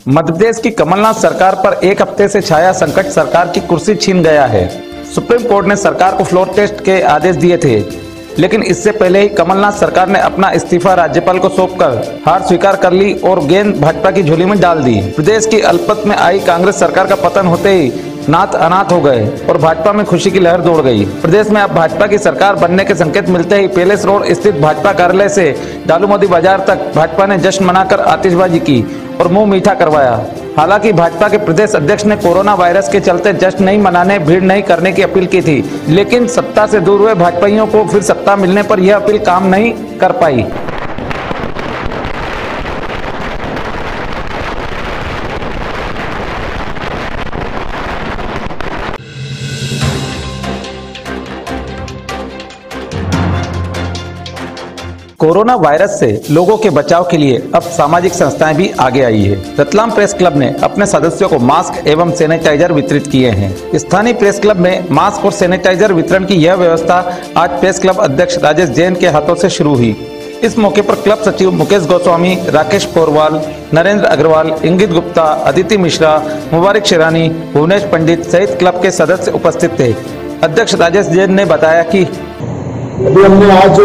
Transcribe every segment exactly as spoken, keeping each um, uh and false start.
मध्य प्रदेश की कमलनाथ सरकार पर एक हफ्ते से छाया संकट सरकार की कुर्सी छीन गया है। सुप्रीम कोर्ट ने सरकार को फ्लोर टेस्ट के आदेश दिए थे, लेकिन इससे पहले ही कमलनाथ सरकार ने अपना इस्तीफा राज्यपाल को सौंपकर हार स्वीकार कर ली और गेंद भाजपा की झोली में डाल दी। प्रदेश की अल्पमत में आई कांग्रेस सरकार का पतन होते ही नाथ अनाथ हो गए और भाजपा में खुशी की लहर दौड़ गई। प्रदेश में अब भाजपा की सरकार बनने के संकेत मिलते ही पैलेस रोड स्थित भाजपा कार्यालय से दालूमोदी बाजार तक भाजपा ने जश्न मनाकर आतिशबाजी की और मुंह मीठा करवाया। हालांकि भाजपा के प्रदेश अध्यक्ष ने कोरोना वायरस के चलते जश्न नहीं मनाने, भीड़ नहीं करने की अपील की थी, लेकिन सत्ता से दूर हुए भाजपाइयों को फिर सत्ता मिलने पर यह अपील काम नहीं कर पाई। कोरोना वायरस से लोगों के बचाव के लिए अब सामाजिक संस्थाएं भी आगे आई है। रतलाम प्रेस क्लब ने अपने सदस्यों को मास्क एवं सैनिटाइजर वितरित किए हैं। स्थानीय प्रेस क्लब में मास्क और सैनिटाइजर वितरण की यह व्यवस्था आज प्रेस क्लब अध्यक्ष राजेश जैन के हाथों से शुरू हुई। इस मौके पर क्लब सचिव मुकेश गोस्वामी, राकेश पोरवाल, नरेंद्र अग्रवाल, इंगित गुप्ता, अदिति मिश्रा, मुबारक शेरानी, भुवनेश पंडित सहित क्लब के सदस्य उपस्थित थे। अध्यक्ष राजेश जैन ने बताया कि अभी हमने आज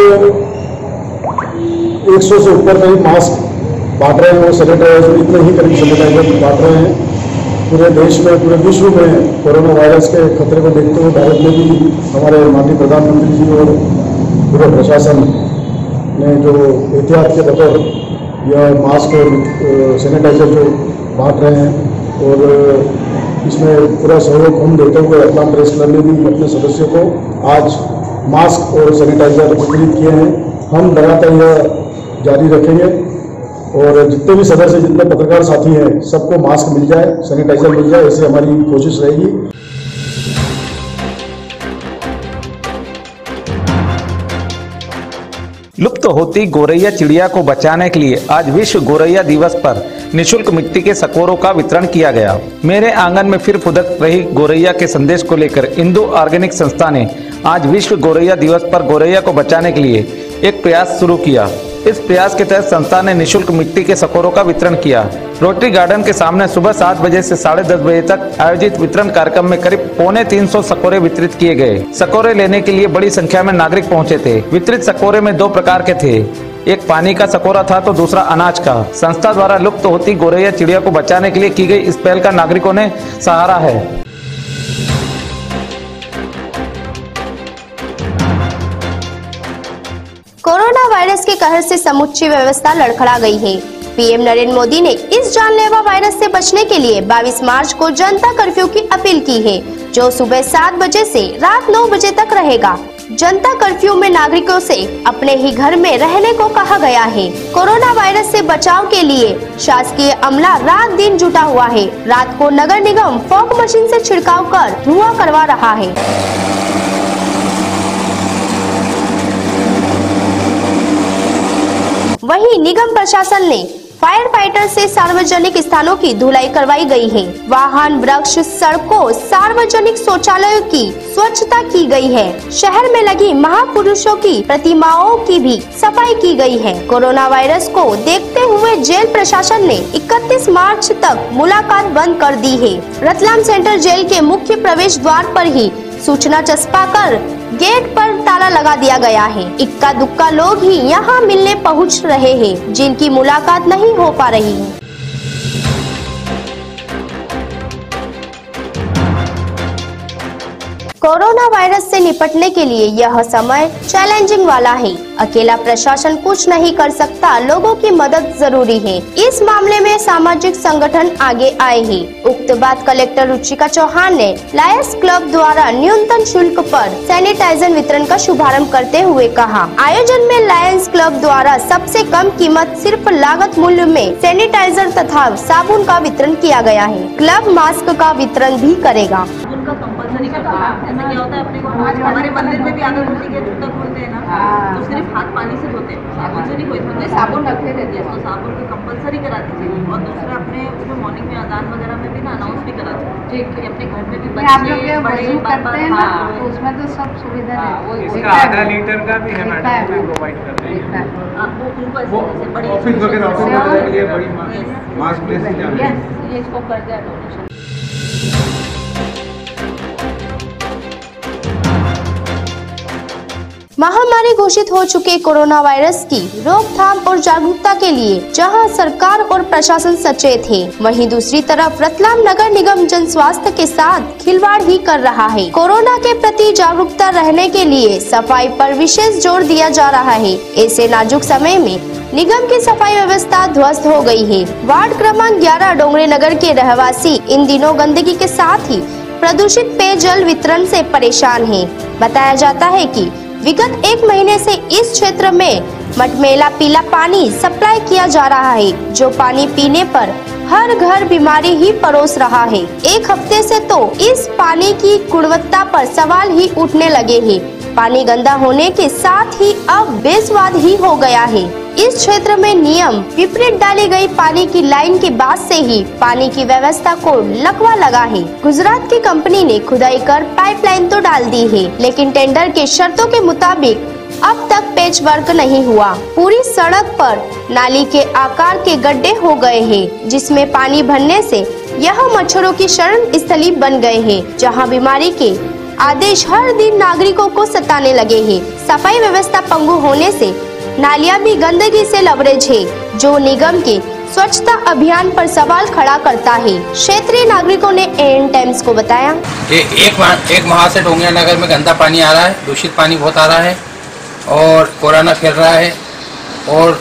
एक सौ से ऊपर करीब मास्क बांट रहे हैं और सैनिटाइजर इतने ही करीब सैनिटाइजर बांट रहे हैं। पूरे देश में, पूरे विश्व में कोरोना वायरस के खतरे को देखते हुए भारत में भी हमारे माननीय प्रधानमंत्री जी और पूरे प्रशासन ने जो एहतियात के बतौर यह मास्क और सैनिटाइजर जो बांट रहे हैं और इसमें पूरा सहयोग हम देते हुए रतलाम प्रेस क्लब ने भी अपने सदस्यों को आज मास्क और सैनिटाइजर वितरित किए हैं। हम लगातार यह जारी रखेंगे और जितने भी सदस्य, जितने पत्रकार साथी हैं, सबको मास्क मिल जाए, सैनिटाइजर मिल जाए, ऐसे हमारी कोशिश रहेगी। लुप्त होती गोरैया चिड़िया को बचाने के लिए आज विश्व गोरैया दिवस पर निशुल्क मिट्टी के सकोरों का वितरण किया गया। मेरे आंगन में फिर फुदक रही गोरैया के संदेश को लेकर इंदु ऑर्गेनिक संस्था ने आज विश्व गोरैया दिवस पर गोरैया को बचाने के लिए एक प्रयास शुरू किया। इस प्रयास के तहत संस्था ने निशुल्क मिट्टी के सकोरों का वितरण किया। रोटरी गार्डन के सामने सुबह सात बजे से साढ़े दस बजे तक आयोजित वितरण कार्यक्रम में करीब पौने तीन सौ सकोरे वितरित किए गए। सकोरे लेने के लिए बड़ी संख्या में नागरिक पहुंचे थे। वितरित सकोरे में दो प्रकार के थे, एक पानी का सकोरा था तो दूसरा अनाज का। संस्था द्वारा लुप्त होती गोरैया चिड़िया को बचाने के लिए की गई इस पहल का नागरिकों ने सहारा है। कोरोना वायरस के कहर से समूची व्यवस्था लड़खड़ा गई है। पीएम नरेंद्र मोदी ने इस जानलेवा वायरस से बचने के लिए बाईस मार्च को जनता कर्फ्यू की अपील की है, जो सुबह सात बजे से रात नौ बजे तक रहेगा। जनता कर्फ्यू में नागरिकों से अपने ही घर में रहने को कहा गया है। कोरोना वायरस से बचाव के लिए शासकीय अमला रात दिन जुटा हुआ है। रात को नगर निगम फॉग मशीन से छिड़काव कर धुआं करवा रहा है। वहीं निगम प्रशासन ने फायर फाइटर से सार्वजनिक स्थानों की धुलाई करवाई गई है। वाहन, वृक्ष, सड़कों, सार्वजनिक शौचालयों की स्वच्छता की गई है। शहर में लगी महापुरुषों की प्रतिमाओं की भी सफाई की गई है। कोरोना वायरस को देखते हुए जेल प्रशासन ने इकतीस मार्च तक मुलाकात बंद कर दी है। रतलाम सेंट्रल जेल के मुख्य प्रवेश द्वार पर ही सूचना चस्पा कर गेट पर ताला लगा दिया गया है। इक्का दुक्का लोग ही यहाँ मिलने पहुँच रहे हैं, जिनकी मुलाकात नहीं हो पा रही है। कोरोना वायरस से निपटने के लिए यह समय चैलेंजिंग वाला है। अकेला प्रशासन कुछ नहीं कर सकता, लोगों की मदद जरूरी है। इस मामले में सामाजिक संगठन आगे आए हैं। उक्त बात कलेक्टर रुचिका चौहान ने लायंस क्लब द्वारा न्यूनतम शुल्क पर सैनिटाइजर वितरण का शुभारंभ करते हुए कहा। आयोजन में लायंस क्लब द्वारा सबसे कम कीमत सिर्फ लागत मूल्य में सैनिटाइजर तथा साबुन का वितरण किया गया है। क्लब मास्क का वितरण भी करेगा। कंपल्सरी करता है, क्या होता है अपने को हमारे मंदिर में भी आदत होती है जूता खोलते हैं ना तो सिर्फ हाथ पानी से धोते हैं, साबुन से नहीं कोई धोते, साबुन रखे रहते हैं तो साबुन को कंपलसरी करा दीजिए। और दूसरा अपने उसमें मॉर्निंग में अजान वगैरह में भी ना अनाउंस भी करा दीजिए कि अपने घर में भी बच्चे बड़े करते हैं ना तो उसमें तो सब सुविधा है। इसका आधा लीटर का भी है मैडम, वो प्रोवाइड कर रहे हैं। आपको उनको ऐसे बड़ी ऑफिस वगैरह ऑफिस वगैरह के लिए बड़ी मास्क प्लेस ये इसको कर दिया डोनेशन। महामारी घोषित हो चुके कोरोना वायरस की रोकथाम और जागरूकता के लिए जहां सरकार और प्रशासन सचेत है, वहीं दूसरी तरफ रतलाम नगर निगम जन स्वास्थ्य के साथ खिलवाड़ ही कर रहा है। कोरोना के प्रति जागरूकता रहने के लिए सफाई पर विशेष जोर दिया जा रहा है। ऐसे नाजुक समय में निगम की सफाई व्यवस्था ध्वस्त हो गई है। वार्ड क्रमांक ग्यारह डोंगरे नगर के रहवासी इन दिनों गंदगी के साथ ही प्रदूषित पेयजल वितरण से परेशान हैं। बताया जाता है कि विगत एक महीने से इस क्षेत्र में मटमैला पीला पानी सप्लाई किया जा रहा है, जो पानी पीने पर हर घर बीमारी ही परोस रहा है। एक हफ्ते से तो इस पानी की गुणवत्ता पर सवाल ही उठने लगे हैं। पानी गंदा होने के साथ ही अब बेस्वाद ही हो गया है। इस क्षेत्र में नियम विपरीत डाली गई पानी की लाइन के बाद से ही पानी की व्यवस्था को लकवा लगा है। गुजरात की कंपनी ने खुदाई कर पाइपलाइन तो डाल दी है, लेकिन टेंडर के शर्तों के मुताबिक अब तक पेच वर्क नहीं हुआ। पूरी सड़क पर नाली के आकार के गड्ढे हो गए हैं, जिसमें पानी भरने से यह मच्छरों की शरण स्थली बन गए हैं, जहां बीमारी के आदेश हर दिन नागरिकों को सताने लगे हैं। सफाई व्यवस्था पंगु होने से नालियां भी गंदगी से लबरेज है, जो निगम के स्वच्छता अभियान पर सवाल खड़ा करता है। क्षेत्रीय नागरिकों ने एएन टाइम्स को बताया, ये एक माह एक माह से डोंगरिया नगर में गंदा पानी आ रहा है, दूषित पानी बहुत आ रहा है और कोरोना फैल रहा है और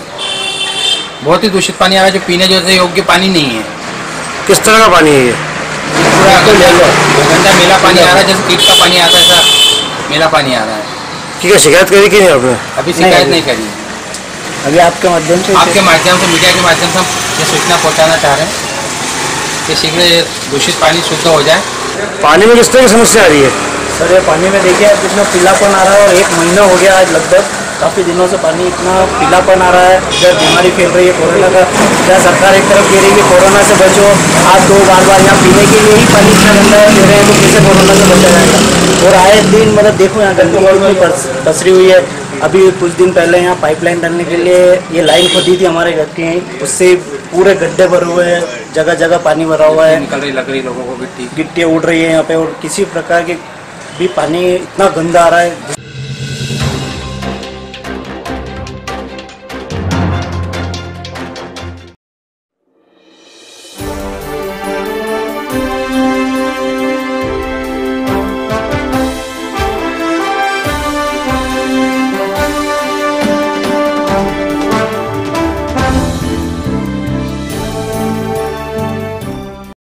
बहुत ही दूषित पानी आ रहा है, जो पीने जैसे योग्य पानी नहीं है। किस तरह का पानी है ये? पूरा गंदा मेला पानी आ रहा है, जैसे कीट का पानी आता है ऐसा मेला पानी आ रहा है। ठीक है, शिकायत करी कि नहीं आपने? अभी शिकायत नहीं करी। अभी आपके माध्यम से आपके माध्यम से मीडिया के माध्यम से हम ये सूचना पहुंचाना चाह रहे हैं कि शीघ्र ये दूषित पानी शुद्ध हो जाए। पानी में किस तरह की समस्या आ रही है? सर ये पानी में देखिए अब इतना पीलापन आ रहा है और एक महीना हो गया आज, लगभग काफ़ी दिनों से पानी इतना पीलापन आ रहा है। जब बीमारी फैल रही है कोरोना का, क्या सरकार एक तरफ कह रही है कि कोरोना से बचो, हाथ धो बार बार, यहाँ पीने के लिए ही पानी इतना गंदा दे रहे हैं तो कैसे कोरोना से बचा जाएगा। और आए दिन मतलब देखो यहाँ गंदगी इतनी पसरी हुई है। अभी कुछ दिन पहले यहाँ पाइपलाइन डालने के लिए ये लाइन खोदी थी हमारे घर की, उससे पूरे गड्ढे भरे हुए हैं, जगह जगह पानी भरा हुआ है, निकल रही लग रही लोगों को गिट्टी गिट्टियाँ उड़ रही है यहाँ पे और किसी प्रकार की भी पानी इतना गंदा आ रहा है।